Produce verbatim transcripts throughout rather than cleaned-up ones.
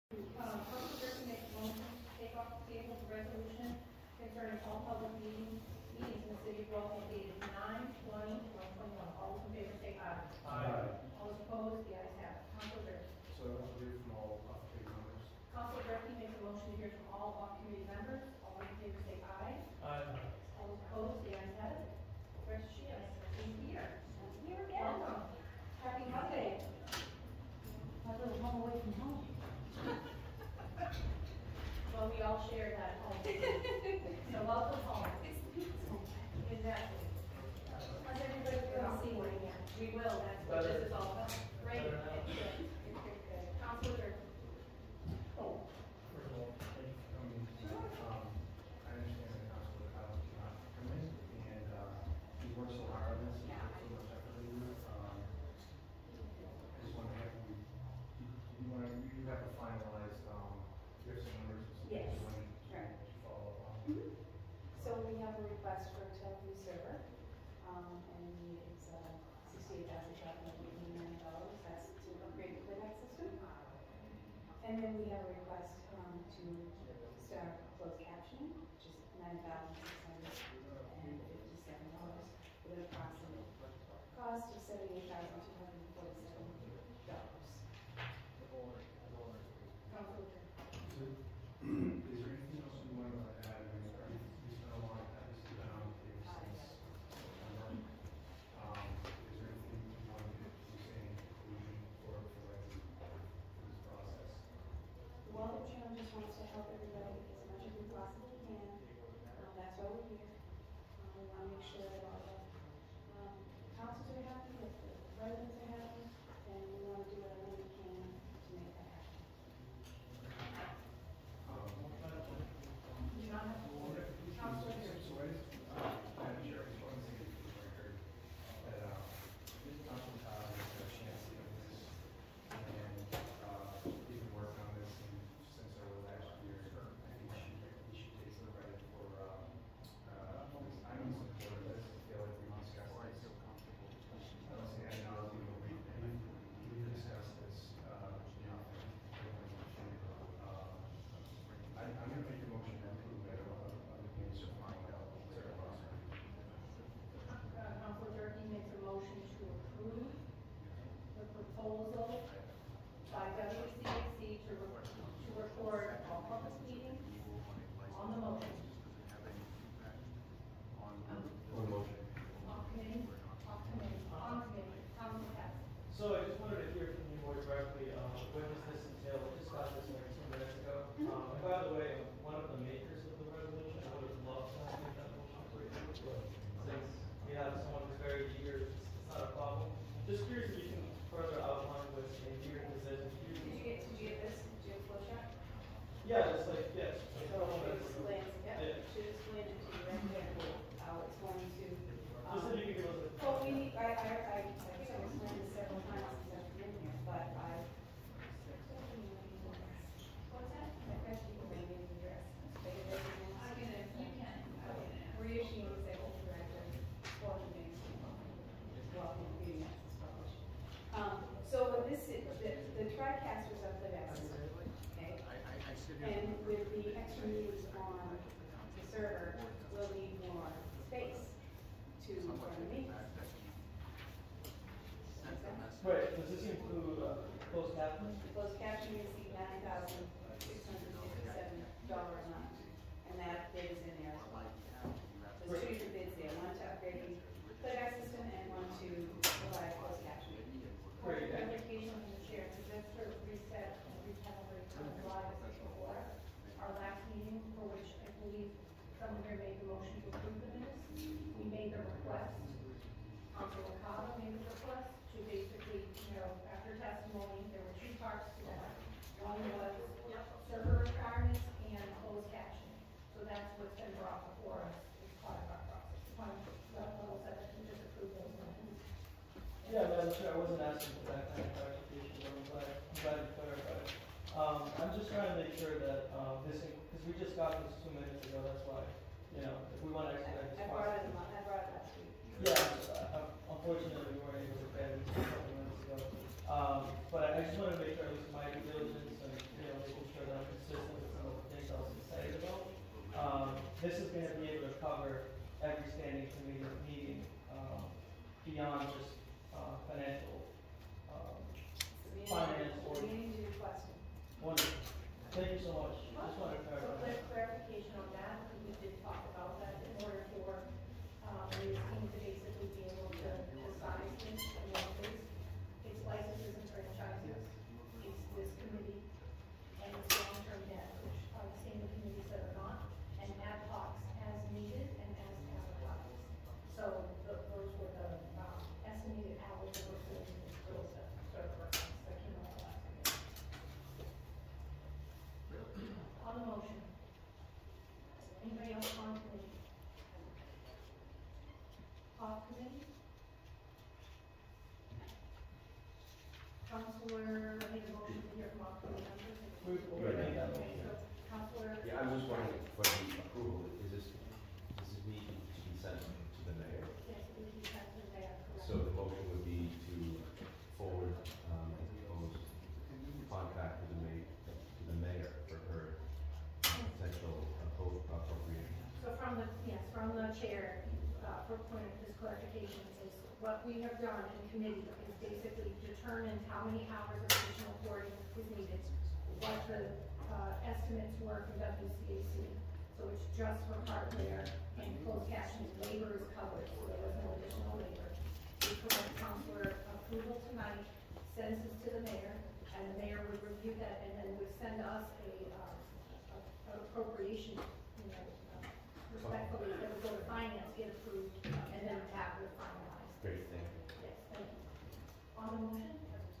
Um, Council Person makes a motion to take off the table the resolution concerning all public meetings, meetings in the city of Rockville dated nine twenty twenty twenty-one. All those in favor say aye. Aye. All those opposed, the ayes have it. Council Durkee. So I want to hear from all off-committee members. Council Durkee makes a motion to hear from all off-committee members. All those in favor say aye. Aye. All those opposed, the ayes have it. Where's she is? She's here. Here again. Welcome. Happy Monday. My little home away from home. Well, we all share that home. So welcome home. Exactly. How's everybody feeling see one again? We will, that's what this is all about. Great. Good, good, good, good. Councilor Durkee. Oh, first of all, thank you for coming. Um, I understand that Councilor Kyle cannot come in, and, uh, he worked so hard on this, and put so much effort into it. Um, I just want to have you, you, you want to, you have to finalize, um, your numbers. Yes. When Right. you follow up on. Mhm. So we have a request for a telephone server, um, and it's, uh, sixty-eight thousand five hundred eighty-nine dollars, that's to upgrade the playback system. And then we have a request, um, to start closed captioning, which is nine thousand six hundred fifty-seven dollars, with an approximate cost of seventy-eight thousand two hundred forty-seven dollars. Councilor Durkee. Is there anything else you want to add? I mean, we spent a lot of time this down here since September. Um, is there anything you want to say in conclusion for, for like, for this process? The Walter Channel just wants to help everybody as much as we possibly can. Um, that's why we're here. Um, we want to make sure that all the um, councils are happy, that the residents are happy, and we want to do whatever we can to make that happen. Um, Do you not have to order? Councilor Durkee. So I just, uh, Madam Chair, I just want to say for the record that, uh, Council Todd has had a chance to look at this and, uh, we've been working on this and since early last year. I think he should, he should take some credit for, um, uh, this, I'm in support of this, I feel like we discussed this. I don't see any other people, we, we discussed this, uh, you know, uh, I, I'm gonna make a motion to approve that, uh, uh, the games are fine, uh, Sarah Foster. Uh, Councilor Durkee makes a motion to approve the proposal by W C A C to, re- to record all public meetings on the motion. On motion. On committee, on committee, on committee, Councilor Cassidy. So I just wanted to hear from you more directly, um, what does this entail? We just got this like two minutes ago. Um, and by the way, I'm one of the makers of the resolution. I would have loved to make that motion for you, but since we have someone who's very eager, it's, it's not a problem. Just curious if you can further outline what's in here, because there's a few. Did you get, did you get this? Did you get a flow chart? Yeah, it's like, yes. I don't know what it's- Explain, yeah, Yeah. should explain it to you right here, how it's going to. Just um, if you could give us a. Well, we need, I, I, I, I think I've explained this several times since I've been here, but I. What's that? I've got people bringing in the address. They get their names. I'm gonna, you can. Okay. Maria Sheen, Executive Director, Walter Banks, Welcome Community Access Publishing. Um, so what this is, the, the TriCasters are playback system, okay? And with the extra meters on the server, we'll need more space to run the meters. Right, does this include, uh, closed captioning? Closed captioning is the nine thousand six hundred fifty-seven dollar amount, and that bid is in there as well. There's two different bids there, one to upgrade the playback system and one to provide closed captioning. For clarification from the chair, to just sort of reset and recalibrate from the live official order, our last meeting, for which I believe someone here made the motion to approve the minutes, we made the request, Council Okada made the request to basically, you know, after testimony, there were two parts to that. One was server requirements and closed captioning. So that's what's been brought before us as part of our process. Just want to let the whole set and just approve those minutes. Yeah, Madam Chair, I wasn't asking for that kind of clarification, but I'm glad, I'm glad you clarified. Um, I'm just trying to make sure that, um, this, because we just got this two minutes ago, that's why, you know, if we want to expedite this I brought process. it, I brought it last week. Yeah, uh, unfortunately, we weren't able to get it a couple minutes ago. Um, but I I just want to make sure at least my due diligence and, you know, making this is gonna be able to cover every standing committee meeting, um, beyond just, uh, financial, um, finance or. The meeting you requested. Wonderful. Thank you so much. Just wanted to So clarify. there's clarification on that, because we did talk about that in order for, um, the team to basically be able to decide things, I mean, it's, it's licenses and franchises, it's this committee, and it's long-term debt, which are the same committees that are not, and ad hocs as needed and as advertised. So the, those were the, um, estimated hours that were filled in for those that, sort of reference that came out last week. On the motion. Anybody else on committee? Off committee? Counselor, I need a motion to hear from off committee members. We- we already made that motion. So, Counselor. Yeah, I'm just wondering, for the approval, is this, does this need to be sent to the mayor? Yes, it would be sent to the mayor, correct? So the motion would be to forward, um, the proposed contract to the ma, to the mayor for her potential appro- appropriation. So from the, yes, from the chair, uh, for point of this clarification is what we have done in committee is basically determined how many hours of additional boarding is needed, what the, uh, estimates were from W C A C. So it's just for hardware and closed captioning, labor is covered, so there was no additional labor. We provide counselor approval tonight, sends this to the mayor, and the mayor would review that and then would send us a, uh, a- an appropriation, you know, uh, respectfully, that would go to finance, get approved, and then have it finalized. Great, thank you. Yes, thank you. On the motion?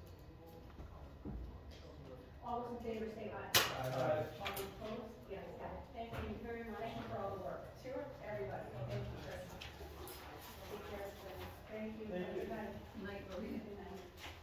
All those in favor say aye. Aye. All those opposed? Yes, got it. Thank you very much. Thank you for all the work. Sure. Everybody, thank you very much. Take care, friends. Thank you. Thank you. Good night. Night, Maria. Good night.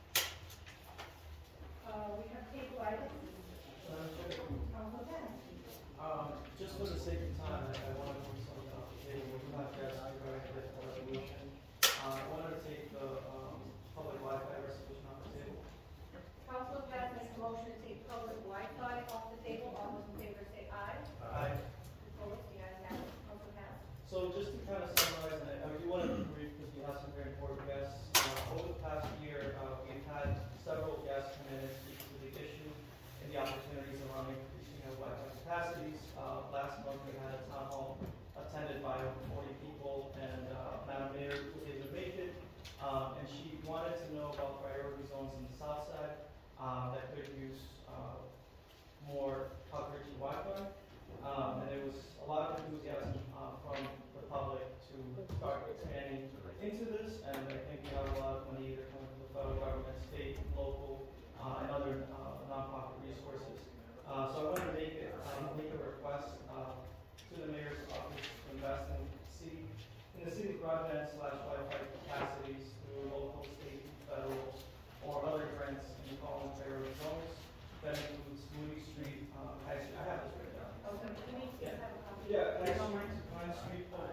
Uh, we have table items. Madam Chair, Council Dennis. Um, just for the sake of time, I I wanted to put something off the table, we're not just regarding this resolution. Uh, I wanted to take the, um, public Wi-Fi resolution off the table. Council Dennis makes a motion to take public Wi-Fi off the table. All those in favor say aye. Aye. Opposed? The ayes have it. Council Dennis. So just to kind of summarize, and I I do want to be brief because we have some very important guests. Uh, over the past year, uh, we've had several guests come in and speak to the issue and the opportunities around increasing our Wi-Fi capacities. Uh, last month, we had a town hall attended by over forty people, and uh, Madam Mayor was able to make it. Um, and she wanted to know about priority zones in the south side um, that could use uh, more coverage and Wi-Fi. Um, and there was a lot of enthusiasm uh, from the public to start expanding into this, and I think we have a lot of money either coming from the federal government, state, local, uh, and other uh, nonprofit resources. Uh, so I wanted to make it, um, make a request uh, to the mayor's office to invest in city, in the city broadband slash Wi-Fi capacities through local, state, federal, or other grants in calling priority zones. That includes Moody Street, uh, High Street. I have this written down. Okay, can we just have a copy? Yeah, High Street, Pine Street, uh,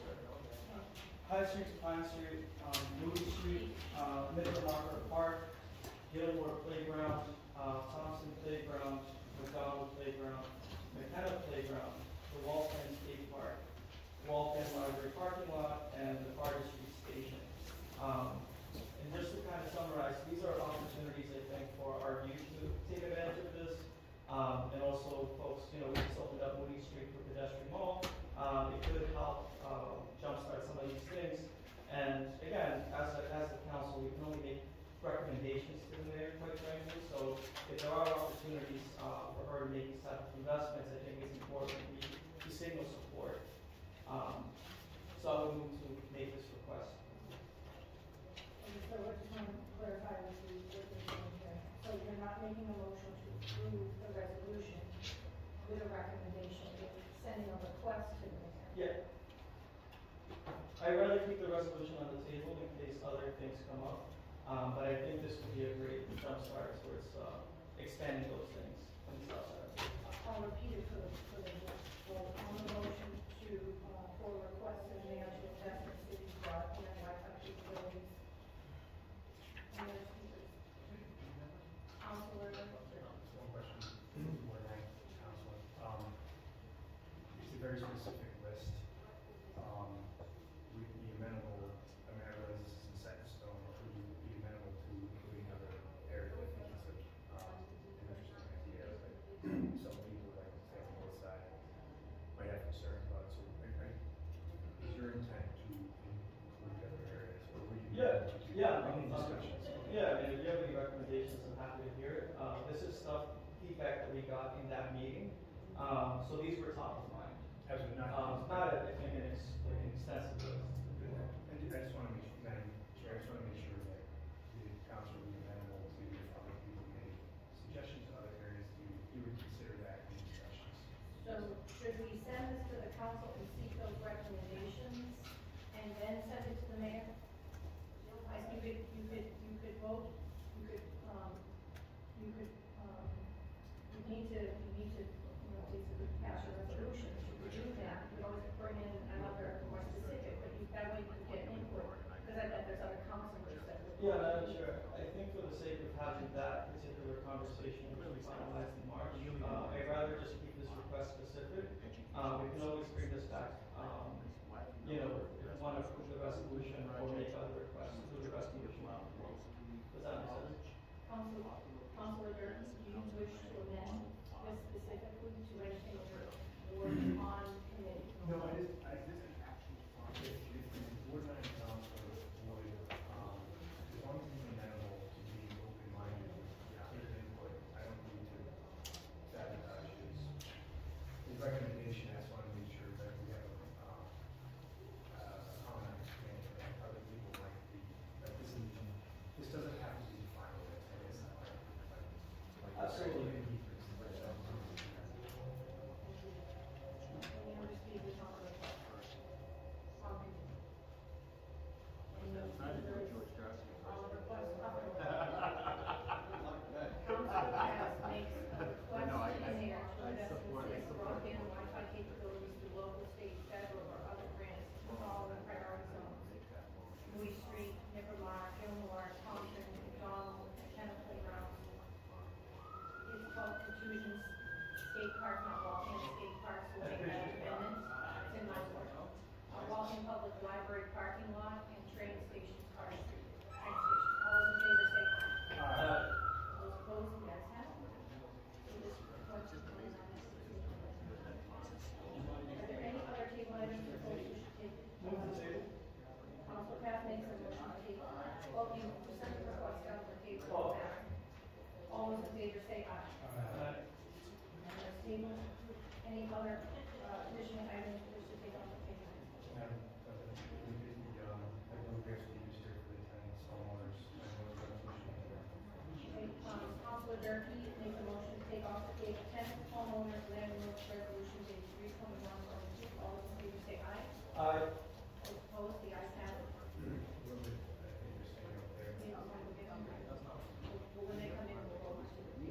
High Street to Pine Street, um, Moody Street, uh, Middle Marker Park, Gilmore Playground, uh, Thompson Playground, McDonald Playground, McKenna Playground, the Walton State Park, Walton Library Parking Lot, and the Carter Street Station. Um, and just to kind of summarize, these are opportunities, I think, for our youth to take advantage of this. Um, and also folks, you know, we just opened up Moody Street for pedestrian mall. Um, it could help, uh, jumpstart some of these things. And again, as a, as a council, we can only make recommendations to the mayor, quite frankly. So if there are opportunities, uh, for her to make these type of investments, I think it's important we, we signal support. Um, so I would move to make this request. Okay, so I just want to clarify with you what you're doing here. So you're not making a motion to approve the resolution with a recommendation, you're sending a request to the mayor. Yeah. I'd rather keep the resolution on the table in case other things come up. Um, but I think this would be a great jumpstart towards, uh, expanding those things on the south side. I'll repeat it for the, for the, well, on the motion to, uh, for request of the mayor to invest in city's broadband Wi-Fi capabilities. And there's speakers. Counselor. One question, one night, Council. Um, it's a very specific Um, so these were top of mind. As of not. Um, not a, I think an ex, like an extensive list. I ju- I just want to make, sure- Madam Chair, I just want to make sure that the council would be amenable to if other people make suggestions to other areas, you, you would consider that in discussions. So should we send this to the council and seek those recommendations and then send it to the mayor? I, you could, you could, you could vote, you could, um, you could, um, you need to, you need to, you know, it's a good pass a resolution, you could do that, you could always bring in another more specific, but you, that way you could get input, because I bet there's other councilors that would. Yeah, Madam Chair, I think for the sake of having that particular conversation, which we finalized in March, uh, I'd rather just keep this request specific. Uh, we can always bring this back, um, you know, if you want to approve the resolution or make other requests through the resolution. Does that make sense? Council, Councilor Durkee, do you wish to amend this specifically to anything you're working on committee? No, I just, I just, if, if the board and council would, um, as long as he's amenable to being open-minded with his input, I don't need to sabotage his, his recommendation. I just want to make sure that we have, um, uh, a common understanding that other people might be, that this is, this doesn't have to be final, I guess, like, like. Absolutely. Any other speakers on the request? Um, any other speakers on the request? Council Pass makes a request to the mayor to invest in safe broadband and Wi-Fi capabilities through local, state, federal, or other grants in all the priority zones. Louis Street, Nicollet, Gilmore, Thompson, McDonald, and Kenneth Playgrounds. It's called Contusions Skate Park, not Walking Skate Park, so we'll make that amendment. It's in my word. A walk-in public library parking lot and train stations, Carter Street. Train station. All those in favor say aye. Uh, Those opposed, the ayes have it. So this request is going on this. Are there any other table items that folks should take? move the table. Council Pass makes a motion to table. Well, you send the request out for table. Oh. All those in favor say aye. Uh, Unanimous table. Any other, uh, additional items we should take on the table? Madam President, we did the, um, I know we have to use here for the tenants, homeowners, I know the resolution. Okay, um, Councilor Durkee makes a motion to take off the table tenants, homeowners, landlords, resolution date three twenty-one twenty-two. All those in favor say aye. Aye. Those opposed, the ayes have it. A little bit, I think you're saying up there. They don't have to get them. Well, when they come in, we'll go to the.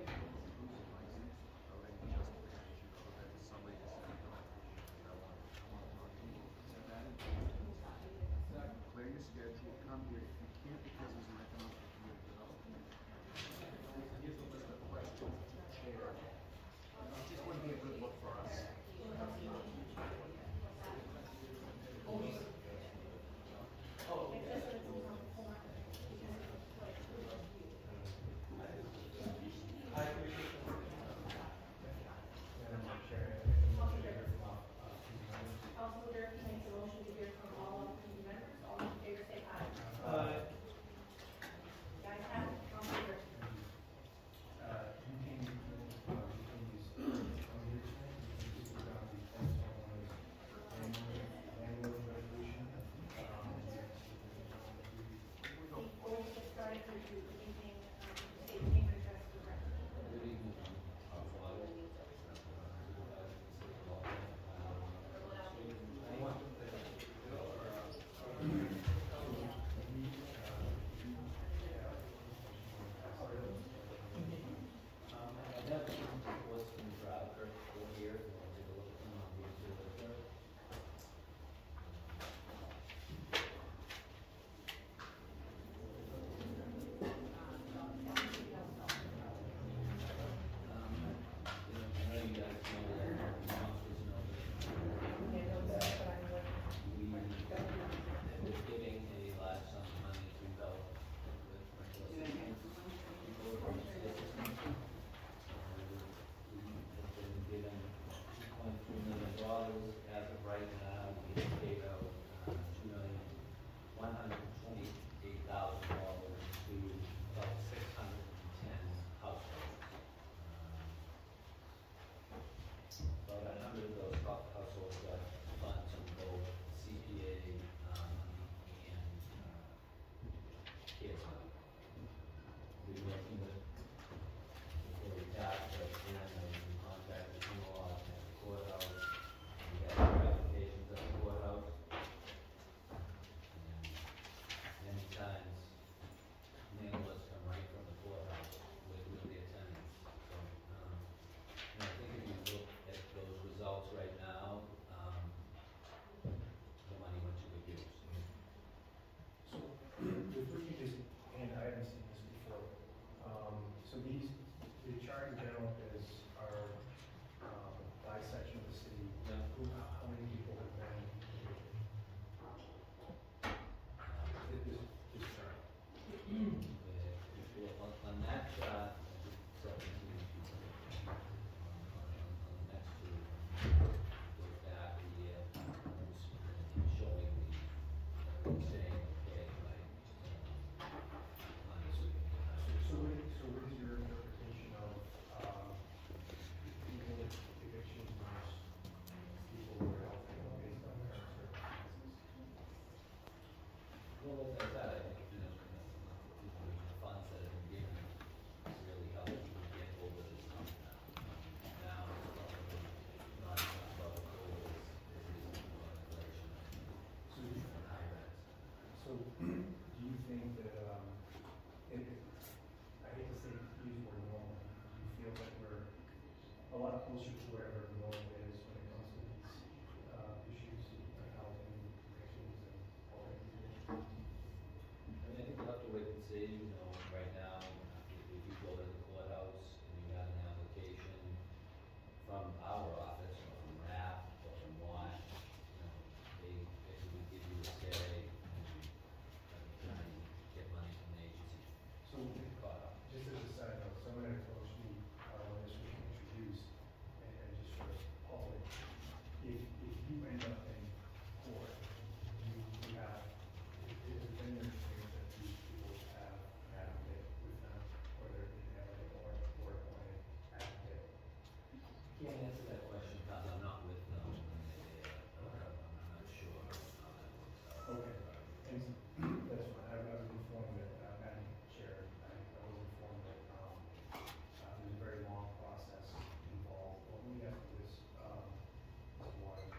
closer to wherever the norm is when it comes to these, uh, issues, like housing, evictions, and all that. I mean, I think we'll have to wait and see, you know, right now, if if you go to the courthouse and you have an application from our office, or from R A P, or from Wash, you know, they basically give you a stay, and you try and get money from the agency So, to get caught up. just as a side note, someone had approached me, uh, when this was introduced, and, and just for the public, if, if you end up in court, you, you have, it- it's been your experience that these people have an advocate with them, whether they have a or, or appointed advocate. Can't answer that question, because I'm not with them, and they, uh, I'm I'm not sure how that works out. Okay, and that's fine, I, I was informed that, uh, Madam Chair, I, I was informed that, um, uh, there's a very long process involved, well, we have this, um, this water.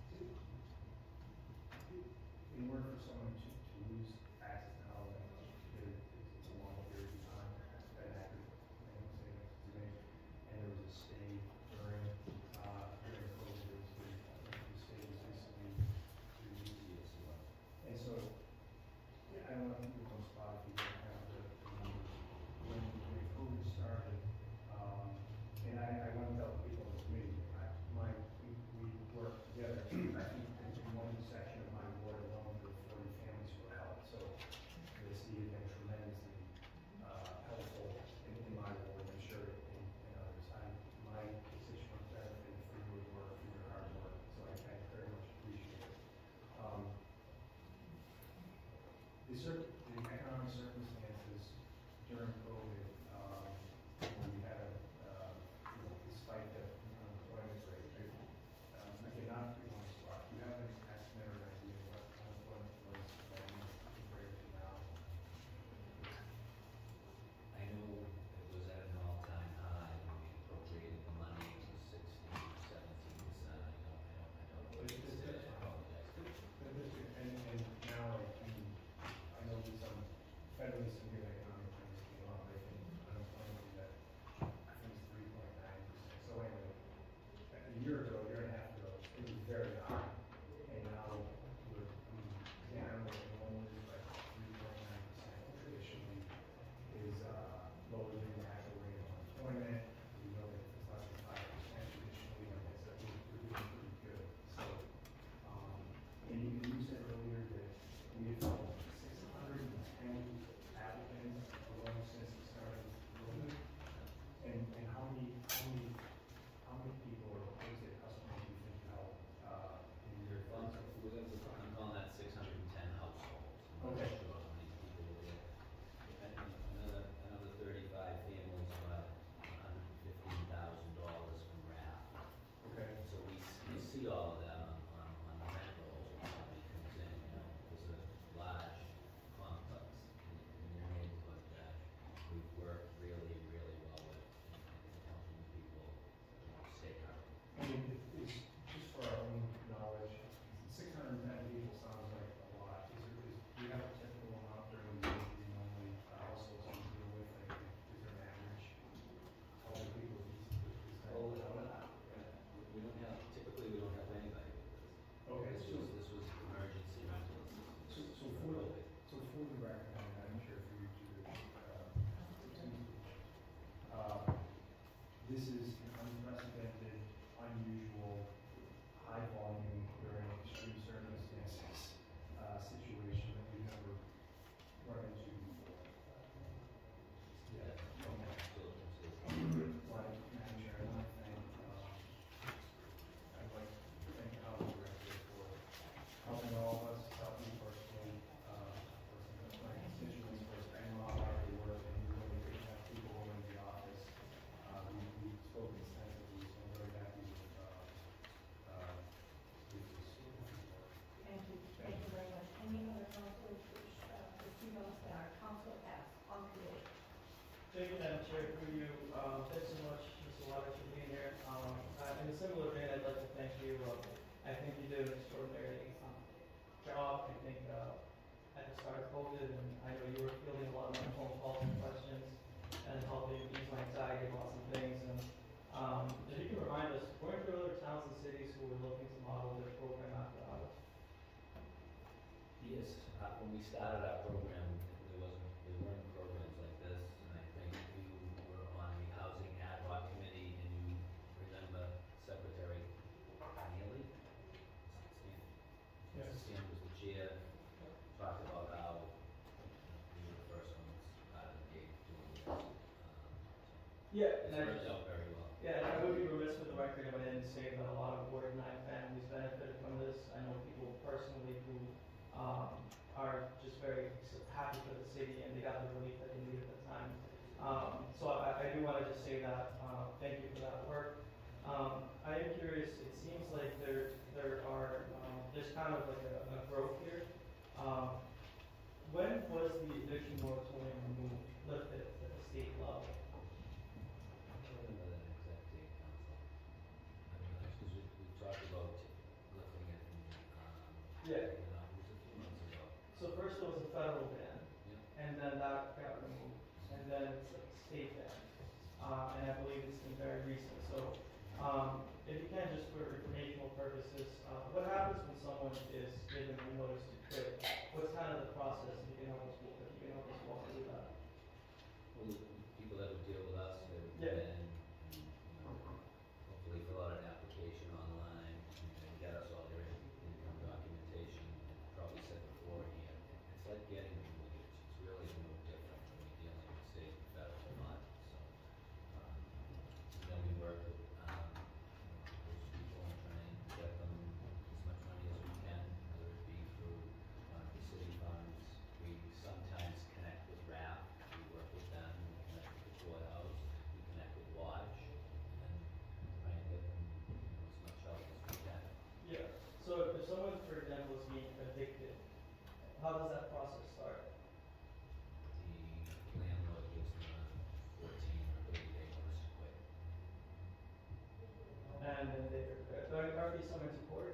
In order for someone to, to lose access to housing, there, it's, it's a long period of time, an accurate, I don't say that's too many, and there was a stay during, uh, during COVID, there was, there, I think the stay was recently reduced. Yes, well, And so, yeah, I don't know if you can spot if you don't have the, the numbers. When, when COVID started, um, and I, I want to tell people in the community, I, my, we, we work together. I think in in one section of my ward alone, there were forty families who were helped, so this has been tremendously, uh, helpful in, in my ward, I'm sure in, in others. I, my constituents benefit from your work, from your hard work, so I, I very much appreciate it. Um, The cir- the economic circumstances during COVID, um, when we had a, uh, you know, despite the unemployment rate, it, um, I cannot be on the spot. Do you have an estimate or idea of what unemployment was then compared to now? I know it was at an all-time high, when we appropriated the money, it was sixteen, seventeen percent, I don't, I don't, I don't know. But it's- it's- I apologize. But this, and, and now, I mean, I know there's some federally severe economic things going on, but I think unemployment is at, I think it's three point nine percent. So anyway, a year ago, a year and a half ago, it was very high, and now we're, I mean, yeah, I don't know what the normal is, but three point nine percent traditionally is, uh, lower than the actual rate of unemployment. We know that it's less than five percent traditionally, like I said, we're, we're doing pretty good, so. Um, and you, you said earlier that we had found six hundred and ten applicants alone since the start of COVID. And, and how many, how many, how many people or what is it, customers do you think help, uh, in your Well, funds? I'm- we're gonna, I'm calling that six hundred and ten households. I'm not Okay. sure how many people were there. And another, another thirty-five families got hundred and fifteen thousand dollars from R A P. Okay, So we, s- we see all of that on, on, on the rent rolls when somebody comes in, you know, it's a large complex in, in your neighborhood that we've worked really, really well with in, in helping people, you know, stay out. I mean, it, it's, just for our own knowledge, six hundred and ten people sounds like a lot. Is there, is, do you have a typical amount during the year you normally, uh, households you deal with, like, is there an average? How many people is, is that? Oh, uh, we don't have, typically we don't have anybody with this. Okay, This so, was, this was emergency rental assistance. so, so for for, the- COVID. so for the record, and I'm sure for you to, uh, uh, this is an unprecedented, unusual, high volume during extreme circumstances, uh, situation that we've never run into before. Yeah, okay. Absolutely, absolutely. Well, Madam Chair, I want to thank, um, I'd like to thank the Housing Director for helping all of us, help me personally, uh, for my constituents, for spending a lot of hard work, and when we didn't have people going to the office, uh, we, we spoke extensively, so I'm very happy with, uh, uh, with this work. Thank you, thank you very much. Any other councilors wish, uh, to see those that our council has on the board? Thank you, Madam Chair, through you. Um, thanks so much, Mister Waters, for being here. Um, uh, in a similar vein, I'd like to thank you. Uh, I think you did an extraordinary um, job. I think uh, at the start of COVID, and I know you were fielding a lot of my phone calls and questions and helping ease my anxiety about some things. And um, if you can remind we started our program, there wasn't, there weren't programs like this, and I think you were on the housing ad hoc committee, and you remember Secretary Neely? Stan- Yes. Stan was the chair, talked about how we were the first ones out of the gate doing this. Um, Yeah, It's and I worked just, out very well. yeah, and I would be remiss for the record if I didn't say that a lot of Ward nine families benefited from this. I know people personally who, um, are just very s- happy for the city and they got the relief that they needed at the time. Um, so I, I do wanna just say that, uh, thank you for that work. Um, I am curious, it seems like there, there are, um, there's kind of like a, a growth here. Um, when was the eviction moratorium removed, lifted at the state level? I don't remember that exact date, council. I mean, because we, we talked about lifting it in, um, Yeah. you know, it was a few months ago. So first it was a federal ban, Yeah. and then that got removed, and then it's a state ban. Uh, and I believe it's been very recent, so, um, if you can, just for informational purposes, uh, what happens when someone is given a notice to quit? What's kind of the process, if you can help us, walk- if you can help us walk through that? Well, the people that would deal with us, they would Yeah. come in and, you know, hopefully fill out an application online and get us all their in- income documentation. Probably said beforehand, it's like getting a mortgage, it's really no different when you're dealing with state and federal funds, so. um, You know, we work with, um, you know, those people and try and get them as much money as we can, whether it be through, uh, the city funds. We sometimes connect with R A P, we work with them, we connect with the courthouse, we connect with Watch, and try and get them, you know, as much help as we can. Yeah, so if someone, for example, is being evicted, how does that process start? The landlord gives them a fourteen or thirty day notice to quit. And then they, are, are these summoned to court?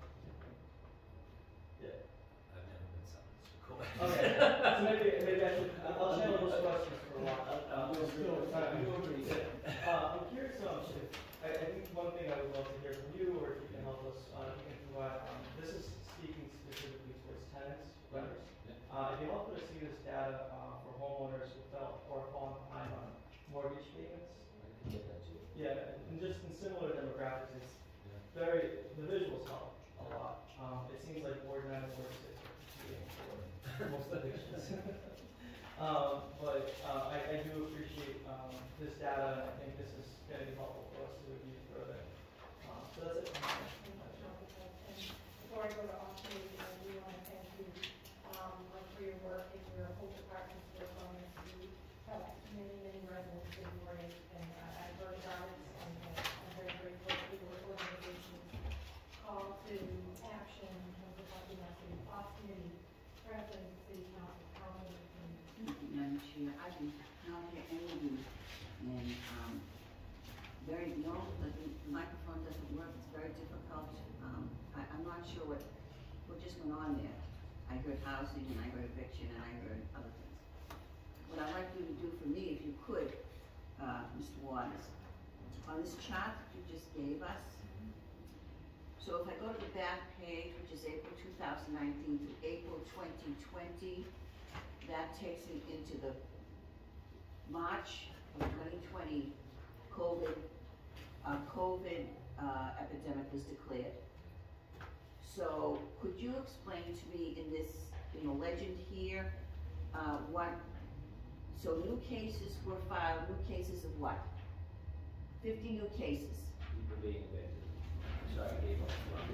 Yeah. I've never been summoned to court. Okay, so maybe, maybe I should, I'll channel those questions for a while. I'm Uh, just still, doing- time. I'm doing pretty good. Uh, I'm curious, um, if, I, I think one thing I would love to hear from you, or if you can help us, uh, if you can provide, um, this is speaking specifically towards tenants, renters. Yeah. Uh, if you help us see this data, uh, for homeowners who felt or fallen behind on mortgage payments. I can get that to you. Yeah, and just in similar demographics, it's Yeah. very, the visuals help a lot. Um, it seems like Ward nine and Ward six are competing for most evictions. Um, but, uh, I, I do appreciate, um, this data, and I think this is gonna be helpful for us to review further. Um, so that's it. And before I go to Austin, I do want to thank you, um, like for your work and your whole department's work on this. You have many, many residents in Warwick, and uh, I've heard about it, and uh, I'm very grateful for your organization's call to action in terms of helping us in Austin, residents, city council, county, and Madam Chair, I can not hear any of you, and, um, very, no, the the microphone doesn't work, it's very difficult. Um, I, I'm not sure what, what just went on there. I heard housing, and I heard eviction, and I heard other things. What I'd like you to do for me, if you could, uh, Mister Waters, on this chart that you just gave us, so if I go to the back page, which is April two thousand nineteen to April twenty twenty, that takes me into the March of twenty twenty, COVID, uh, COVID, uh, epidemic was declared. So could you explain to me in this, in the legend here, uh, what, so new cases were filed, new cases of what? Fifty new cases. People being evicted. Sorry, I gave up.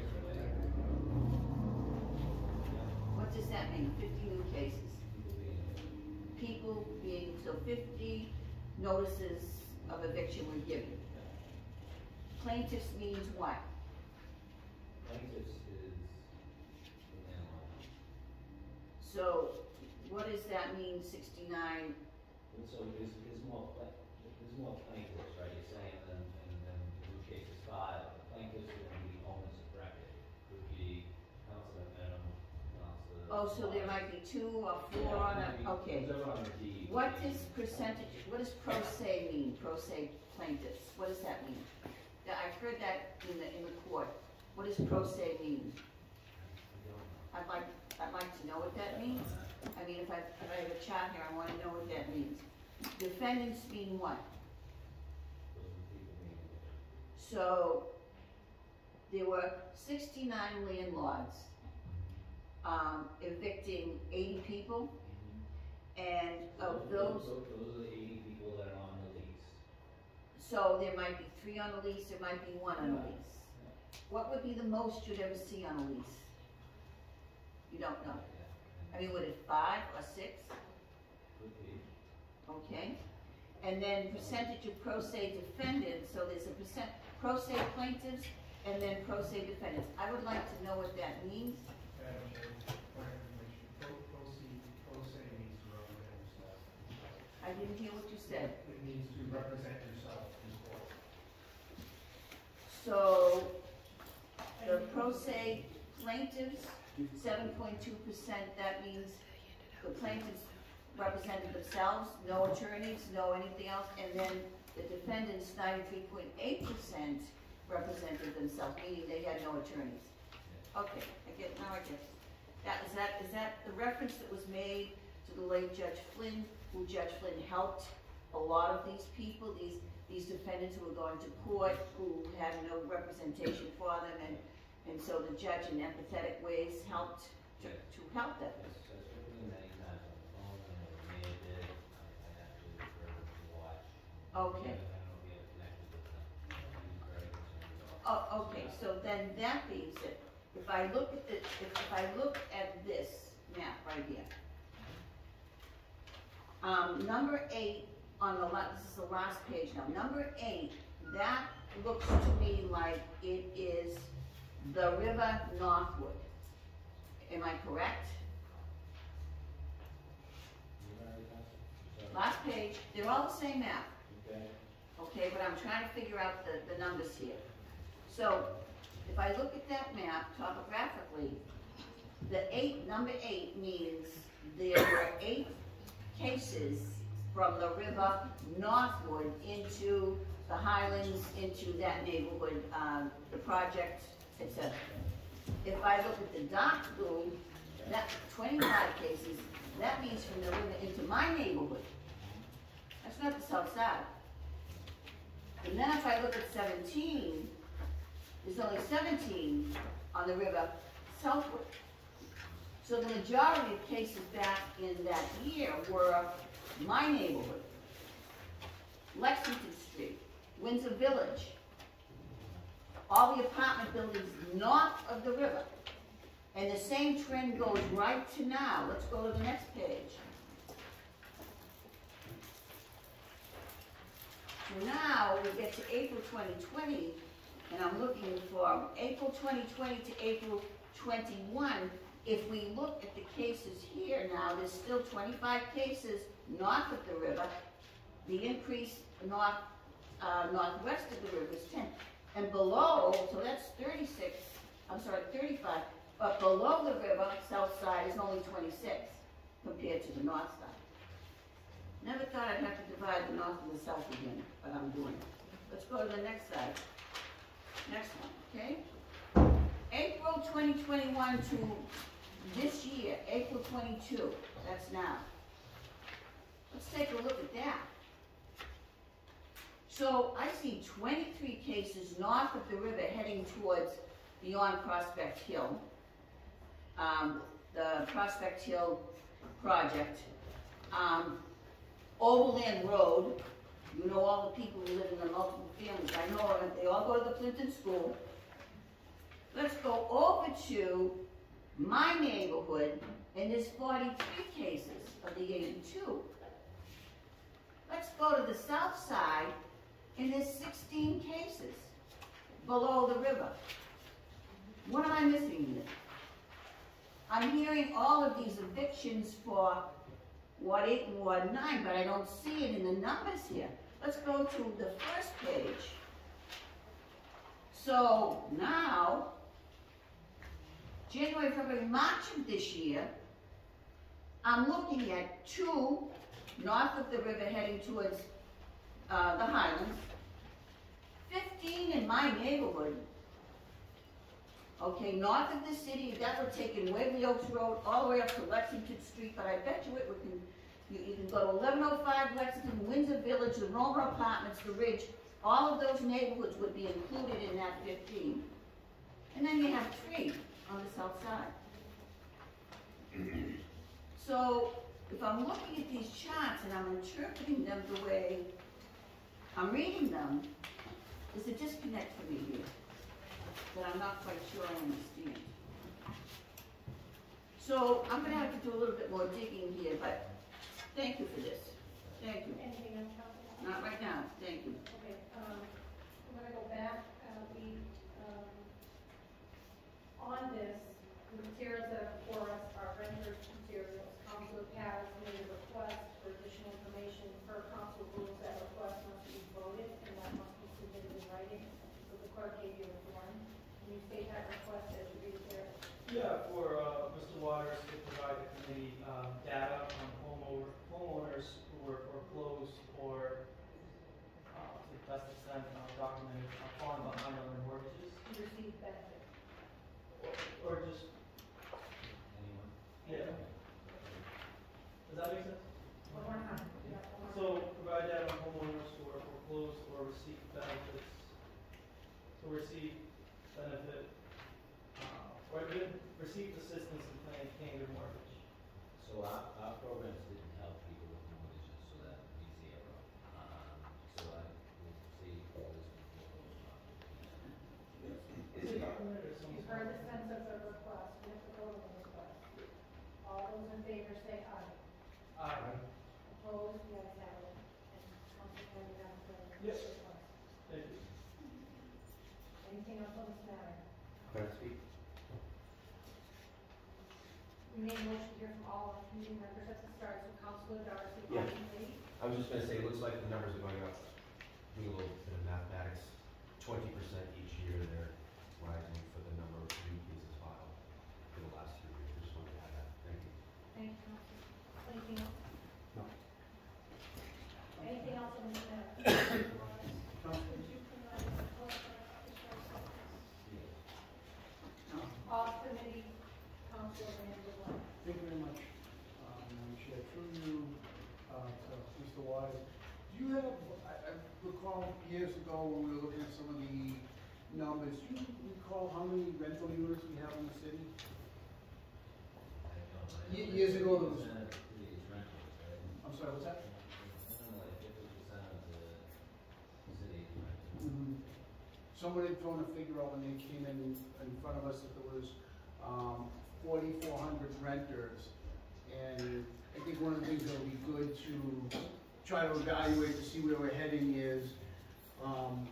What does that mean, fifty new cases? People being evicted. People being, so fifty notices of eviction were given. Plaintiffs means what? Plaintiffs is the landlord. So, what does that mean, sixty-nine? And so there's, there's more, pla- there's more plaintiffs, right, you're saying, than, than, than new cases filed. The plaintiffs would be owners of record, could be Councilor Meadow, Councilor. Oh, so there might be two or four on a, okay. Those are on the deed. What does percentage, what does pro se mean, pro se plaintiffs? What does that mean? Yeah, I've heard that in the, in the court. What does pro se mean? I don't know. I'd like, I'd like to know what that means. I mean, if I, if I have a chart here, I wanna know what that means. Defendants mean what? Those are the people meeting. So, there were sixty-nine landlords, um, evicting eighty people, and of those, Those those are the eighty people that are on the lease. so there might be three on a lease, there might be one on a lease. What would be the most you'd ever see on a lease? You don't know. Yeah. I mean, would it five or six? Could be. Okay. And then percentage of pro se defendants, so there's a percent, pro se plaintiffs, and then pro se defendants. I would like to know what that means. Madam Chair, point of information, pro, proceed, pro se means to represent yourself. I didn't hear what you said. It means to represent yourself in court. So, the pro se plaintiffs, seven point two percent, that means the plaintiffs represented themselves, no attorneys, no anything else, and then the defendants, ninety-three point eight percent represented themselves, meaning they had no attorneys. Okay, I get, now I get it. That, is that, is that the reference that was made to the late Judge Flynn, who Judge Flynn helped a lot of these people, these, these defendants who were going to court, who had no representation for them, and, and so the judge in empathetic ways helped to, to help them. Yes, I spoke to them many times on the phone, I know the mayor did, I, I actually referred them to watch. Okay. I don't know if you have connected with them, he's very concerned about. Oh, okay, so then that means that if I look at the, if, if I look at this map right here, um, number eight on the last, this is the last page now, number eight, that looks to me like it is the river Northwood. Am I correct? You already touched? Last page, they're all the same map. Okay. Okay, but I'm trying to figure out the, the numbers here. So, if I look at that map topographically, the eight, number eight means there were eight cases from the river northward into the Highlands, into that neighborhood, um, the project, et cetera. If I look at the dark blue, that twenty-five cases, that means from the river into my neighborhood. That's not the south side. And then if I look at seventeen, there's only seventeen on the river southward. So the majority of cases back in that year were my neighborhood. Lexington Street, Windsor Village, all the apartment buildings north of the river. And the same trend goes right to now. Let's go to the next page. So now we get to April twenty twenty, and I'm looking for April twenty twenty to April twenty-one. If we look at the cases here now, there's still twenty-five cases north of the river. The increase north, uh, northwest of the river is ten. And below, so that's thirty-six, I'm sorry, thirty-five, but below the river, south side, is only twenty-six compared to the north side. Never thought I'd have to divide the north and the south again, but I'm doing it. Let's go to the next side. Next one, okay? April twenty twenty-one to this year, April twenty-two, that's now. Let's take a look at that. So I see twenty-three cases north of the river heading towards beyond Prospect Hill. Um, the Prospect Hill project. Um, Overland Road, you know all the people who live in the multiple families. I know they all go to the Clinton School. Let's go over to my neighborhood, and there's forty-three cases of the eighty-two. Let's go to the south side, and there's sixteen cases below the river. What am I missing here? I'm hearing all of these evictions for Ward eight and Ward nine, but I don't see it in the numbers here. Let's go to the first page. So now, January, February, March of this year, I'm looking at two north of the river heading towards uh, the Highlands, fifteen in my neighborhood, Okay, north of the city, that would take in Waverly Oaks Road all the way up to Lexington Street, but I bet you it would, can, you, you can go to eleven oh five Lexington, Windsor Village, the Roma Apartments, the Ridge, all of those neighborhoods would be included in that fifteen. And then you have three on the south side. So, if I'm looking at these charts and I'm interpreting them the way I'm reading them, there's a disconnect for me here that I'm not quite sure I understand. So, I'm gonna have to do a little bit more digging here, but thank you for this. Thank you. Anything else, Councilman? Not right now, thank you. Okay, um, I'm gonna go back, uh, we, um, on this, the materials that are before us are rendered materials. Council has made a request for additional information per council rules. That request must be voted and that must be submitted in writing. So the clerk gave you a form. Can you state that request as you read it there? Yeah, for, uh, Mister Waters to provide the committee, um, data on homeowner, homeowners who were foreclosed or, uh, to the best extent, uh, documented, uh, falling behind on their mortgages, To receive benefit. or, or just, Anyone? yeah. Does that make sense? One more time. Yeah, one more time. So, provide data on homeowners who are foreclosed or receive benefits, to receive benefit, uh, or even receive assistance in paying, paying their mortgage. So our, our programs didn't help people with mortgages, so that would be zero. Um, so I will see what is before those. Is it documented or something? You've heard the sense of the request. We have to vote on the request. All those in favor say aye. Aye. Opposed, the ayes have it. And Council Member Johnson. Yes. Thank you. Anything else on this matter? Can I speak? We made a motion to hear from all of the committee members at the start, so Councilor Darcy, Yeah. Committee. I was just gonna say, it looks like the numbers are going up, doing a little bit of mathematics, twenty percent each year they're rising for the number of new cases filed for the last three years. Just wanted to add that. Thank you. Thank you, Council. Anything else? No. Anything else on this matter? Would you provide a report for us, Mister Secretary? Off committee, Councilor Van der Blen. Thank you very much, uh, Madam Chair. Through you, uh, to Mister Wise, do you have, I, I recall years ago when we were looking at some of the numbers, do you recall how many rental units we have in the city? I don't know. I Ye- know years that ago, there was- fifty percent of the city is rentals, right? I'm sorry, what's that? I don't know, like fifty percent of the city is rentals. Mhm. Somebody had thrown a figure out when they came in, in front of us that there was, um, forty-four hundred renters. And I think one of the things that would be good to try to evaluate to see where we're heading is, um,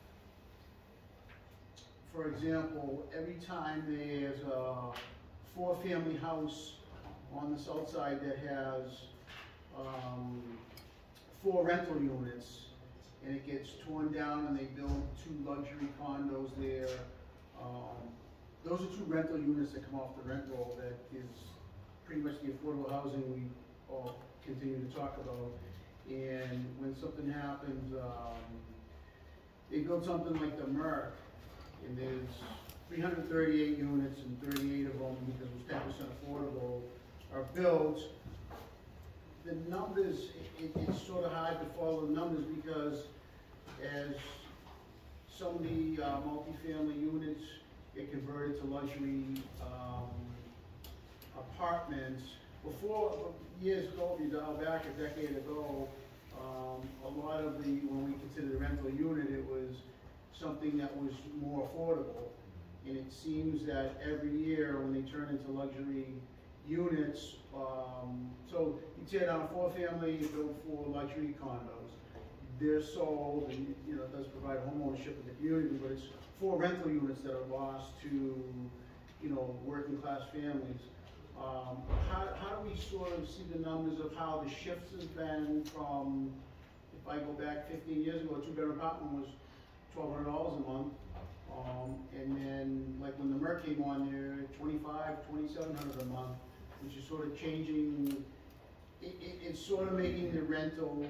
for example, every time there's a four-family house on the south side that has, um, four rental units, and it gets torn down and they build two luxury condos there, um, those are two rental units that come off the rent roll that is pretty much the affordable housing we all continue to talk about. And when something happens, um, they build something like the Merck, and there's three hundred thirty-eight units and thirty-eight of them, because it was ten percent affordable, are built. The numbers, it, it's sort of hard to follow the numbers because as some of the uh, multifamily units get converted to luxury um, apartments, before, years ago, if you dial back a decade ago, um, a lot of the, when we considered a rental unit, it was something that was more affordable. And it seems that every year when they turn into luxury units, um, so you tear down a four-family, you build four luxury condos. They're sold, and you know, it does provide homeownership in the community, but it's four rental units that are lost to, you know, working-class families. Um, how, how do we sort of see the numbers of how the shifts has been from, if I go back fifteen years ago, a two-bedroom apartment was twelve hundred dollars a month. Um, and then, like when the Merck came on there, twenty-five, twenty-seven hundred a month, which is sort of changing, it, it, it's sort of making the rental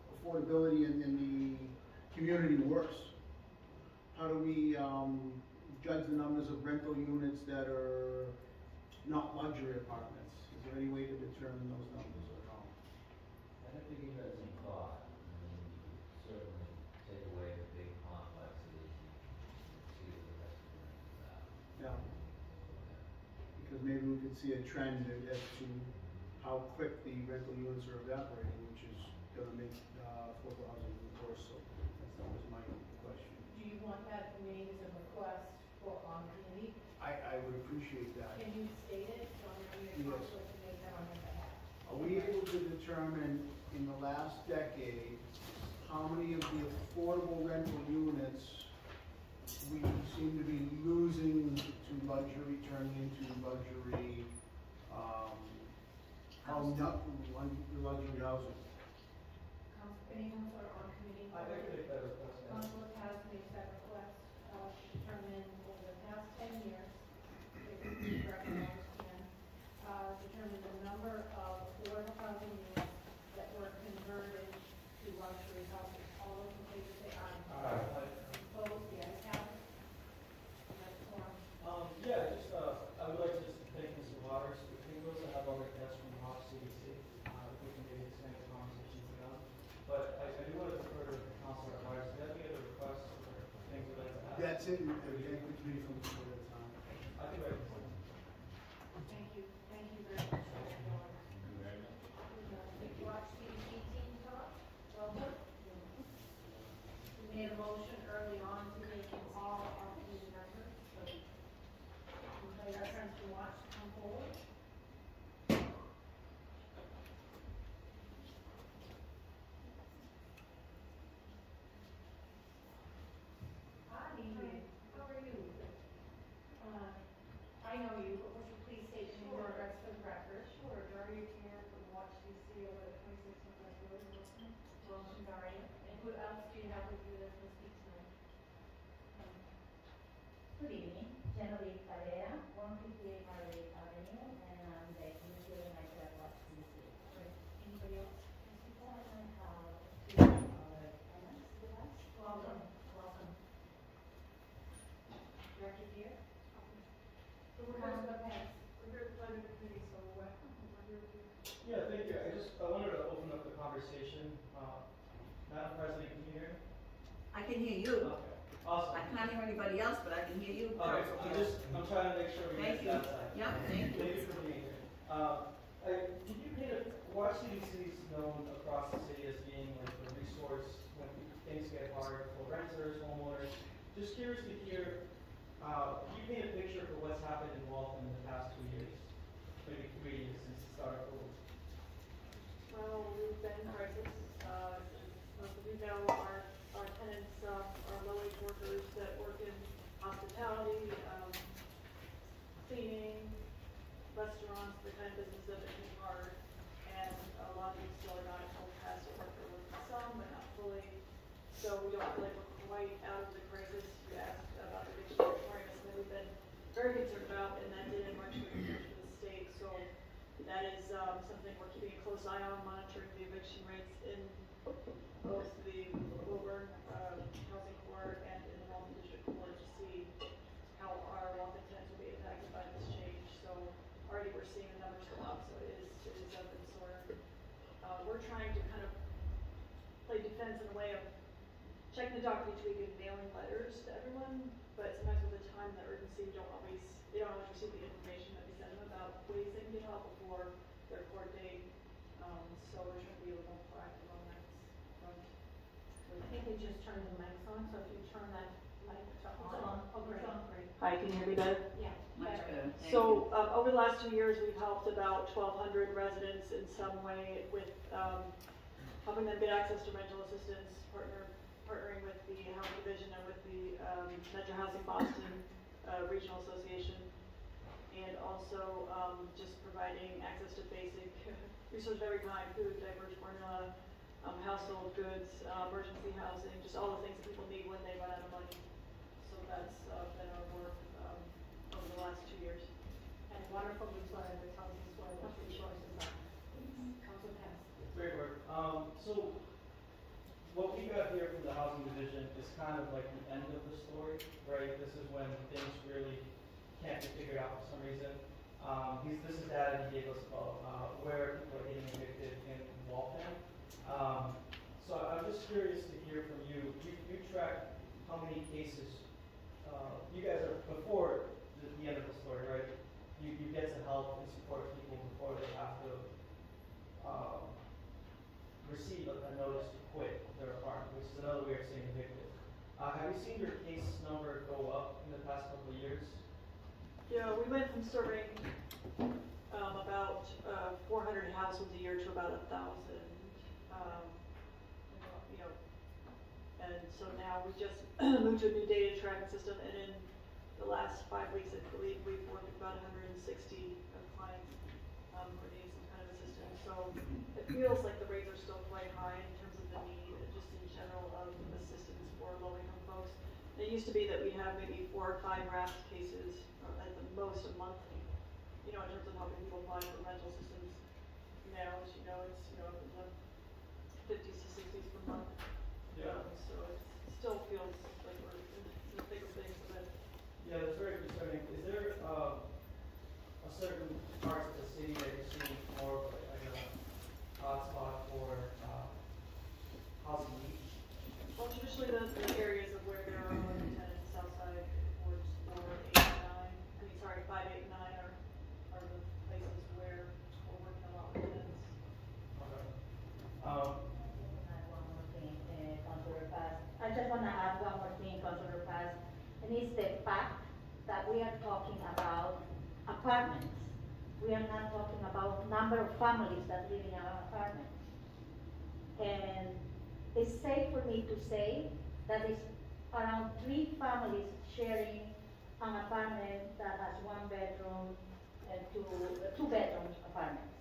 affordability in, in the community worse. How do we, um, judge the numbers of rental units that are not luxury apartments? Is there any way to determine those numbers or no? I have to give that some thought, I mean, you could certainly take away the big complexes and see what the rest of them is about. Yeah, because maybe we could see a trend as to how quick the rental units are evaporating, which is gonna make, uh, affordable housing worse, so that's, that was my question. Do you want that made as a request for on committee? I, I would appreciate that. Can you state it, so I'm going to Yes. counsel to make that on your behalf? Are we able to determine in the last decade, how many of the affordable rental units we seem to be losing to luxury, turning into luxury, um, how not, luxury housing? Council, any council or on committee? I think they better request that. Council has made that request, uh, to determine over the past ten years, if you correct me if I understand, uh, determine the number of affordable housing units that were converted to luxury housing. All those in favor say aye. Aye. Opposed, the ayes have it. That's one. Um, yeah, just, uh, I would like to just thank Mister Waters, I think we also have other guests from Hawk C D C, uh, if we can maybe expand the conversation to them. But I, I do want to defer to Councilor Myers, do you have any other requests or things you'd like to add? That's it, and again, could be from the at a time. I think I can. Thank you, thank you very much. Mister Miller. Thank you very much. Did you watch C D C team talk? Welcome. We made a motion early on to make them all our committee members, so we invite our friends to watch to come forward. Hi, how are you? Uh, I know you, but would you please state your name and address for the record? Sure, Daria Tanner from Watch D C over at twenty-six Northwest Road, Wilson. Wilson, Daria. And who else do you have with you that can speak tonight? Good evening, Genevieve Pereira, one fifty-eight Margate Avenue, and I'm the executive manager at Watch D C. Great. Anybody else? So I have two other tenants with us. Welcome, welcome. Director here? So we're going to go ahead. We're here to plan the committee, so uh, we're here to. Yeah, thank you. I just, I wanted to open up the conversation. Uh, Madam President, can you hear me? I can hear you. Okay, awesome. I can't hear anybody else, but I can hear you. All right, I'm just, I'm trying to make sure we Thank get you. that side. Yeah, thank you. Thank you for being here. Uh, I, can you paint a, Watch C D C is known across the city as being like the resource when things get hard for renters, homeowners. Just curious to hear, uh, can you paint a picture for what's happened in Waltham in the past two years? Maybe three years since the start of COVID. Well, we've been in crisis, uh, most of you know, our, our tenants, uh, are low-wage workers that work in hospitality, um, cleaning, restaurants, the kind of business that are hit hard, and a lot of them still are not at full capacity, or they're working some, but not fully, so we don't feel like we're quite out of the crisis. You asked about the eviction moratorium, it's something we've been very concerned about, and that did emerge with the for the state, so that is, um, something we're keeping a close eye on, monitoring the eviction rates in both the Woburn, uh, Housing Court and in the Waltham District Court to see how our Waltham tenants will be impacted by this change. So already we're seeing the numbers go up, so it is, it is of concern. Uh, we're trying to kind of play defense in a way of checking the docket each week and mailing letters to everyone, but sometimes with the time and the urgency, we don't always, they don't always receive the information that we send them about ways they can get help before their court date. Um, so we're trying to be a little more proactive on that front. I think we just turned the mics on, so if you turn that mic to on. Oh, great. Great. Hi, can you hear me better? Yeah. Much better. Thank you. So, um, over the last two years, we've helped about twelve hundred residents in some way with, um, helping them get access to rental assistance, partner, partnering with the Housing Division and with the, um, Metro Housing Boston, uh, Regional Association. And also, um, just providing access to basic resources of every kind, food, diapers, formula, um, household goods, uh, emergency housing, just all the things that people need when they run out of money. So that's, uh, been our work, um, over the last two years. And wonderful newsletter that tells us where those resources are. Council Pass. Great work. Um, so what we got here from the housing division is kind of like the end of the story, right? This is when when things really can't be figured out for some reason. Um, he's, this is data he gave us about, uh, where people are getting evicted in Waltham. Um, so I'm just curious to hear from you. You, you track how many cases, uh, you guys are before the, the end of the story, right? You, you get to help and support people before they have to, um, receive a, a notice to quit their apartment, which is another way of saying evicted. Uh, have you seen your case number go up in the past couple of years? Yeah, we went from serving, um, about, uh, four hundred households a year to about a thousand, um, you know, and so now we just moved to a new data tracking system, and in the last five weeks, I believe, we've worked with about one hundred sixty of clients, um, who need some kind of assistance, so it feels like the rates are still quite high in terms of the need, just in general, of assistance for low-income folks. It used to be that we have maybe four or five R A P cases, or at the most a month, you know, in terms of helping people apply for rental systems. Now, as you know, it's, you know, in the fifties to sixties per month. Yeah. Um, So it still feels like we're in the thick of things, but Yeah, that's very concerning. Is there, uh, a certain parts of the city that you're seeing more of like a hotspot for, uh, housing needs? well, traditionally the, the areas of where there are more than tenants, Southside, wards four, eight, and nine, I mean, sorry, five, eight, and nine are, are the places where we're working a lot with tenants. Okay. Um, Add one more thing, uh, Councilor Paz. I just want to add one more thing, Councilor Paz, and it's the fact that we are talking about apartments. We are not talking about number of families that live in our apartments. And it's safe for me to say that it's around three families sharing an apartment that has one bedroom and two, uh, two bedroom apartments.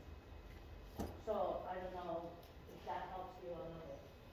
So I don't know if that helps you or not.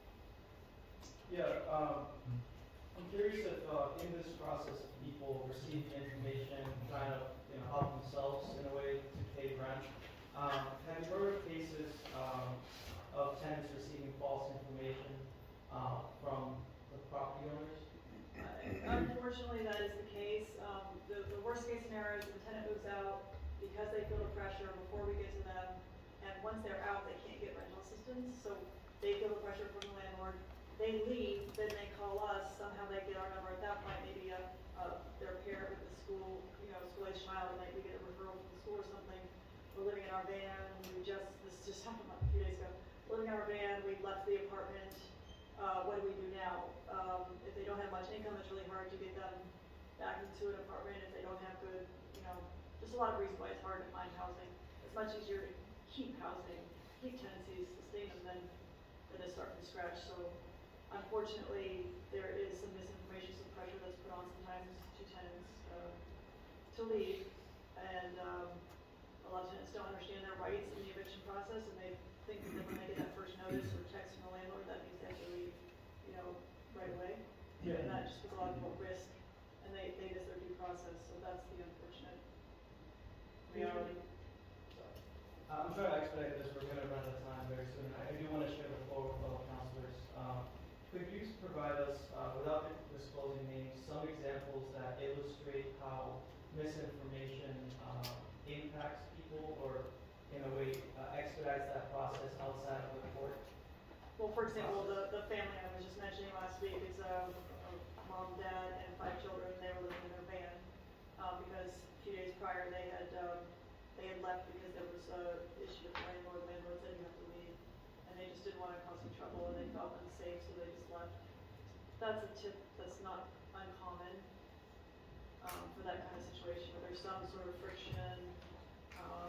yeah, um, I'm curious if, uh, in this process, people receive the information, trying to, you know, help themselves in a way to pay rent. Um, have you heard of cases, um, of tenants receiving false information, uh, from the property owners? Uh, Unfortunately, that is the case. Um, the, the worst case scenario is the tenant moves out because they feel the pressure before we get to them, and once they're out, they can't get rental assistance, so they feel the pressure from the landlord. They leave, then they call us, somehow they get our number at that point, maybe a, uh, their parent with the school, you know, school-age child, and like we get a referral from the school or something. We're living in our van, we just, this just happened like a few days ago. We're living in our van, we've left the apartment, uh, what do we do now? Um, if they don't have much income, it's really hard to get them back into an apartment if they don't have good, you know, just a lot of reasons why it's hard to find housing. It's much easier to keep housing, keep tenancies, sustain them than, than to start from scratch, so. Unfortunately, there is some misinformation, some pressure that's put on sometimes to tenants uh, to leave, and um, a lot of tenants don't understand their rights in the eviction process, and they think that when they get that first notice or text from the landlord, that means they have to leave, you know, right away. Yeah. And that just puts a lot of people at risk, and they, they miss their due process, so that's the unfortunate reality. Uh, I'm trying to expedite this, we're gonna run out of time very soon. I do wanna share the floor with fellow councilors. Um, Could you provide us, uh, without disclosing names, some examples that illustrate how misinformation uh, impacts people or, in a way, uh, expedites that process outside of the court? Well, for example, the, the family I was just mentioning last week is a, a mom, dad, and five children. They were living in their van uh, because a few days prior they had um, they had left because there was a issue with the landlord. The landlord said you have to leave, and they just didn't want to cause some trouble, and they felt unsafe, so they just left. That's a tip that's not uncommon um, for that kind of situation where there's some sort of friction. Um,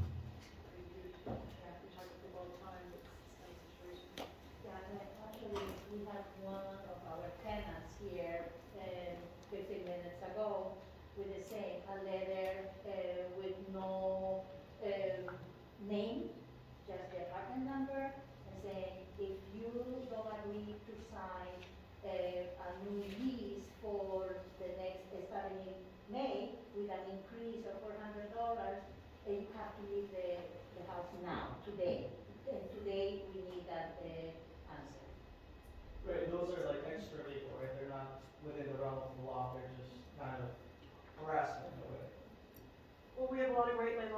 I mean, you, we talk to people all the time. It's this kind of situation. Yeah, and actually, we had one of our tenants here, um, fifteen minutes ago, with the same, a letter, uh, with no, um, name, just the apartment number, and saying, if you don't agree to sign, uh, a new lease for the next, starting in May, with an increase of four hundred dollars, uh, you have to leave the, the house now, today. And today, we need that, uh, answer. Right, and those are like extra legal, right? They're not within the realm of the law, they're just kind of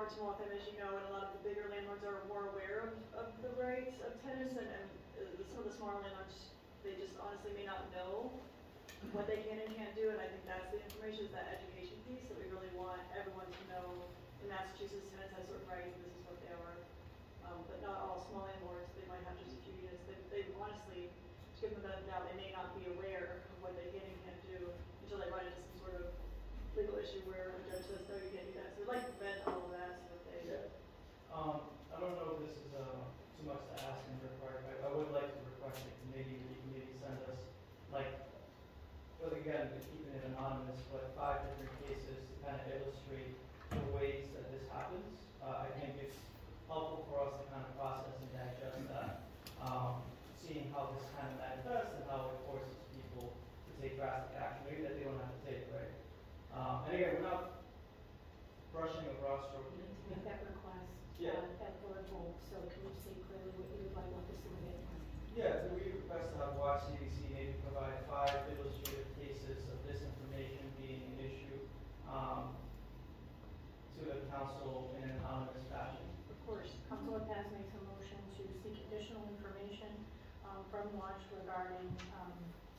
landlords in Waltham, as you know, and a lot of the bigger landlords are more aware of, of the rights of tenants, and, and uh, some of the smaller landlords, they just honestly may not know what they can and can't do, and I think that's the information, is that education piece that we really want everyone to know. In Massachusetts, tenants have certain rights, and this is what they are. Um, but not all small landlords, they might have just a few units, they, they honestly, to give them the benefit of the doubt, they may not be aware of what they can and can't do until they run into some sort of legal issue where a judge says, no, you can't do that. So we'd like to prevent all of that so that they. Um, I don't know if this is, uh, too much to ask and require, but I would like to request a committee, or you can maybe send us, like, well, again, we're keeping it anonymous, but five different cases to kind of illustrate the ways that this happens. Uh, I think it's helpful for us to kind of process and digest that, um, seeing how this kind of manifests and how it forces people to take drastic action, maybe that they don't have to take, right? Um, and again, we're not brushing a broad stroke. Make that request, Yeah. uh, at board vote, so can you say clearly what you would like us to submit? Yeah, so we request to have W A C D C maybe provide five illustrative cases of this information being an issue, um, to the council in an anonymous fashion. Of course, Councilor Paz makes a motion to seek additional information, um, from Watch regarding, um,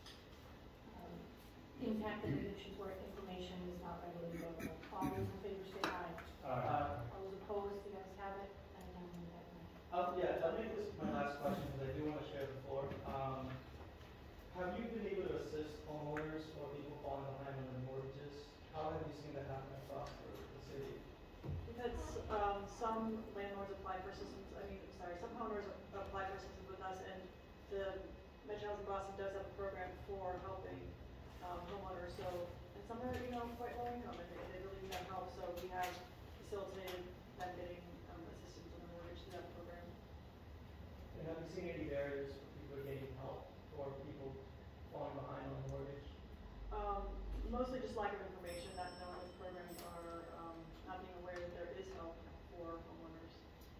um, impact of evictions where information is not readily available. All those in favor say aye. Uh, All those opposed, the ayes have it, and I'm in that way. I'll, yeah, I'll make this my last question, because I do want to share the floor. Um, have you been able to assist homeowners or people falling behind on their mortgages? How have you seen that happen across the, the city? We've had, s- um, some landlords apply for assistance, I mean, sorry, some homeowners a- apply for assistance with us, and the Metro Housing Boston does have a program for helping, um, homeowners, so, and some are, you know, quite low income, and they, they really need that help, so we have facilitated them getting, um, assistance on the mortgage through that program. And have you seen any barriers for people getting help or people falling behind on the mortgage? Um, mostly just lack of information, not knowing what programs are, um, not being aware that there is help for homeowners.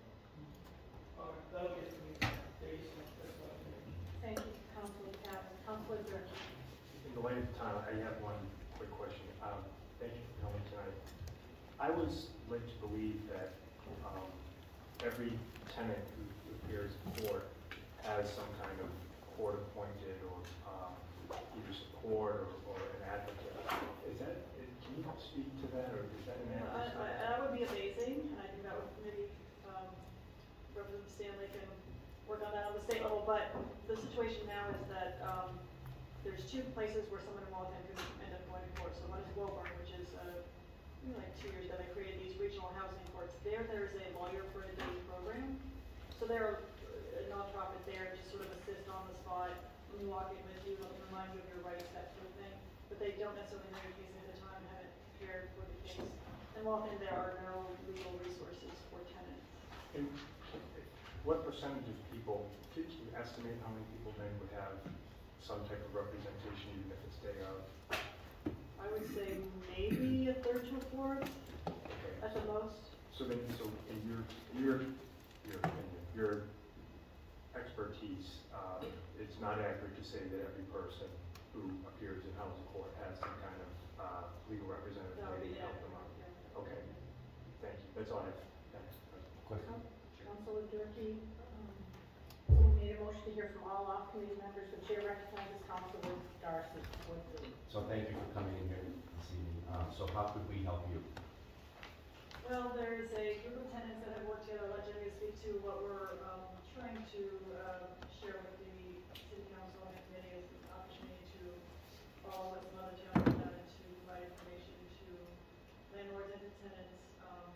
Okay, that'll get to me. Thank you so much. That's what I'm doing. Thank you, Councilor Paz. Councilor Durkee. In the light of time, I have one quick question. Um, thank you for coming tonight. I was led to believe that, um, every tenant who appears in court has some kind of court-appointed or, um, either support or, or an advocate. Is that, can you speak to that, or is that an Uh, advocate? uh, that would be amazing, and I think that would maybe, um, Representative Stanley can work on that on the state level, but the situation now is that, um, there's two places where someone in Waltham could end up going to court. So one is Woburn, which is, uh, maybe like two years ago, they created these regional housing courts. There, there's a lawyer for a day program. So they're a nonprofit there to sort of assist on the spot when you walk in with you, they'll remind you of your rights, that sort of thing. But they don't necessarily know your case at the time, haven't prepared for the case. In Waltham, there are no legal resources for tenants. And what percentage of people, could you estimate how many people then would have some type of representation, even if it's day of? I would say maybe a third to a fourth Okay. at the most. So then, so in your, your, your opinion, your expertise, uh, it's not accurate to say that every person who appears in housing court has some kind of, uh, legal representative That would maybe be help it. them out? Okay, thank you, that's all I have, thanks. Question? Councilor Durkee, um, we made a motion to hear from all off-committee members. The chair recognizes Councilor Darcy. Would you? So thank you for coming in here this evening. Uh, so how could we help you? Well, there's a group of tenants that have worked together. I'll let Jimmy speak to what we're, um, trying to, uh, share with the city council and the committee as an opportunity to follow what some other towns have done and to provide information to landlords and to tenants, um,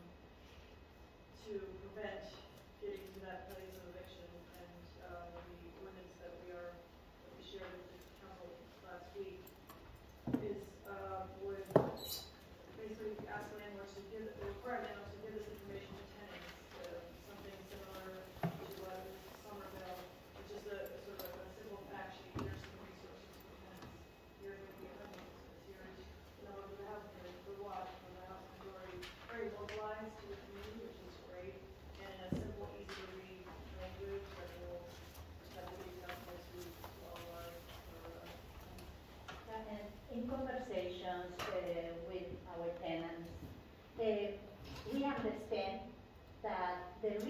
to prevent getting to that place of eviction. And, uh, the ordinance that we are, that we shared with the council last week is, uh, would basically ask landlords to give, require landlords to give this information to tenants, uh, something similar to what Somerville, which is a, a sort of a simple fact sheet. Here's some resources for tenants. Here's what we have,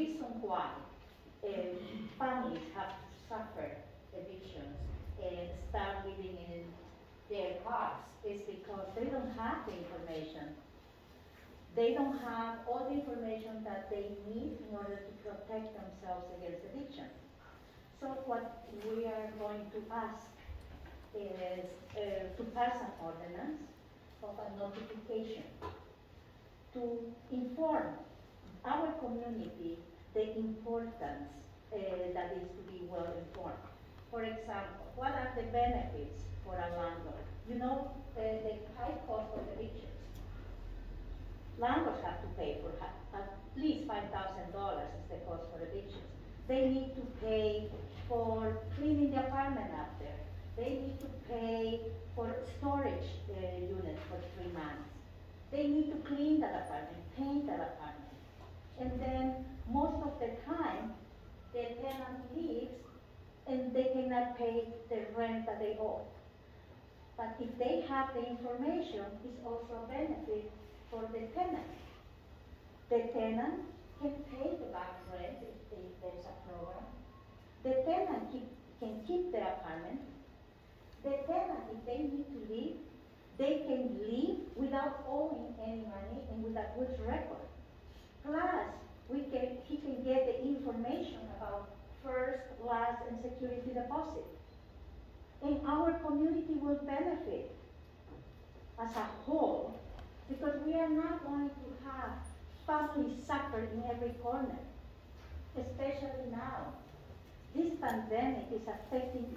reason why uh, families have to suffer evictions and start living in their cars is because they don't have the information. They don't have all the information that they need in order to protect themselves against eviction. So what we are going to ask is uh, to pass an ordinance of a notification to inform our community the importance uh, that is to be well informed. For example, what are the benefits for a landlord? You know, uh, the high cost of evictions. Landlords have to pay for ha at least five thousand dollars is the cost for evictions. They need to pay for cleaning the apartment after. They need to pay for storage uh, units for three months. They need to clean that apartment, paint that apartment. And then most of the time, the tenant leaves and they cannot pay the rent that they owe. But if they have the information, it's also a benefit for the tenant. The tenant can pay the back rent if, if there's a program. The tenant keep, can keep the apartment. The tenant, if they need to leave, they can leave without owing any money and with a good record. Plus, we can, he can get the information about first, last, and security deposit. And our community will benefit as a whole because we are not going to have families suffer in every corner, especially now. This pandemic is affecting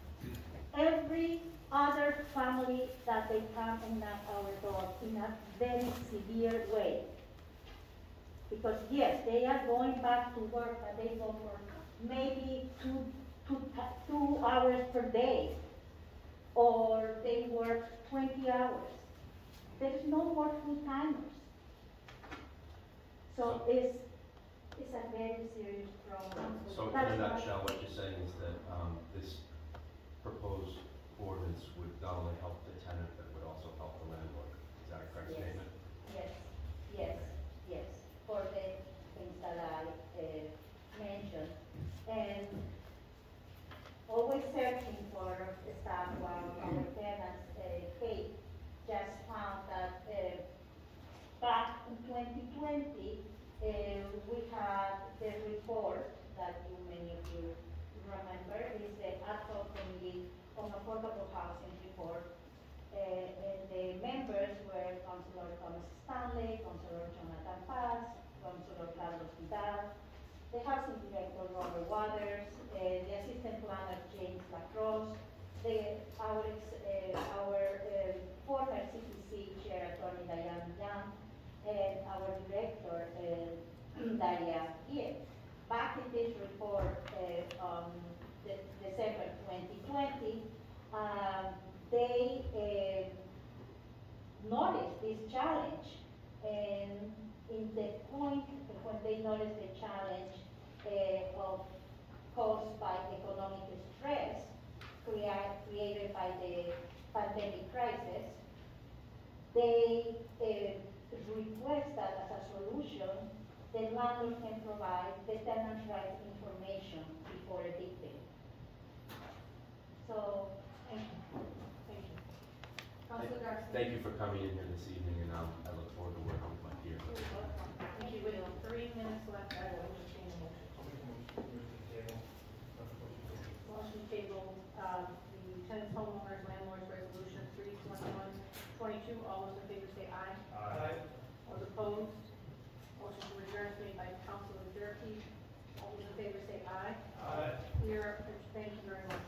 every other family that they come and knock our door in a very severe way. Because yes, they are going back to work, but they go for maybe two, two, two hours per day, or they work twenty hours. There's no more full-timers. So it's, it's a very serious problem. So in That's a why- nutshell, what you're saying is that um, this proposed ordinance would not only help the tenant, but would also help the landlord. Is that a correct Yes. statement? Yes, yes, yes, for the things that I uh, mentioned. And always searching for staff while our tenants, uh, Kate just found that uh, back in twenty twenty, uh, we had the report that you, many of you remember, is the ad hoc committee on affordable housing report. Uh, and the members were Councilor Thomas Stanley, Councilor Jonathan Paz, Councilor Carlos Vidal, the housing director Robert Waters, uh, the assistant planner James Lacrosse, the, our, uh, our uh, former C P C chair attorney Diane Young, and our director uh, Daria Gier. Back in this report uh, on the, December twenty twenty, um, they uh, noticed this challenge, and in the point when they noticed the challenge uh, well, caused by economic stress create, created by the pandemic crisis, they uh, request that as a solution, the landlord can provide the tenant right information before evicting. So, thank you. Thank you. Councilor Garcia. Thank you for coming in here this evening, and um, I look forward to working with my peers. Thank you, with three minutes left, I will entertain a motion. I'll make a motion to table. Motion to table, um, the tenants, homeowners, landlords resolution three twenty-one twenty-two, all those in favor say aye. Aye. All opposed? Motion to adjourn is made by Councilor Durkee. All those in favor say aye. Aye. We are, thank you very much.